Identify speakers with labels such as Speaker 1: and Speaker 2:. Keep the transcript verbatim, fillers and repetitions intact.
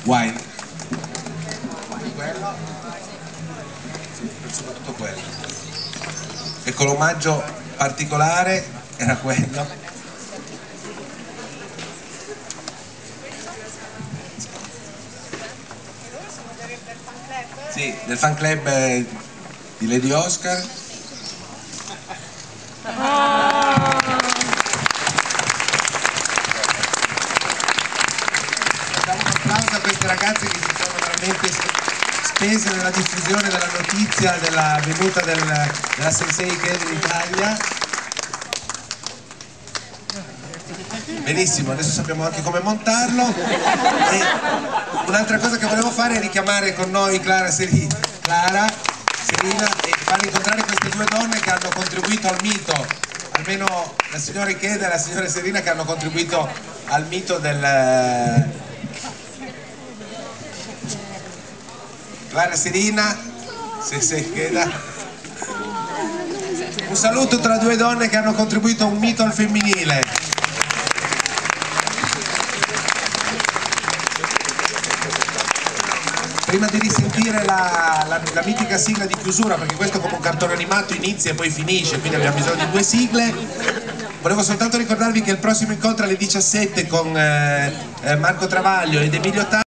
Speaker 1: Wine. Quello. Sì, soprattutto quello. Ecco, l'omaggio particolare era quello. Sì, del fan club eh, di Lady Oscar. Oh. Facciamo un applauso a queste ragazze che si sono veramente spese nella diffusione della notizia della venuta del, della Sensei Ikeda in Italia. Benissimo, adesso sappiamo anche come montarlo. E un'altra cosa che volevo fare è richiamare con noi Clara Serina, Clara, Serina e far incontrare queste due donne che hanno contribuito al mito, almeno la signora Ikeda e la signora Serina, che hanno contribuito al mito del... Clara Serina, Sensei Ikeda. Un saluto tra due donne che hanno contribuito a un mito al femminile. Prima di risentire la, la, la mitica sigla di chiusura, perché questo come un cartone animato inizia e poi finisce, quindi abbiamo bisogno di due sigle, volevo soltanto ricordarvi che il prossimo incontro alle diciassette con eh, Marco Travaglio ed Emilio Tani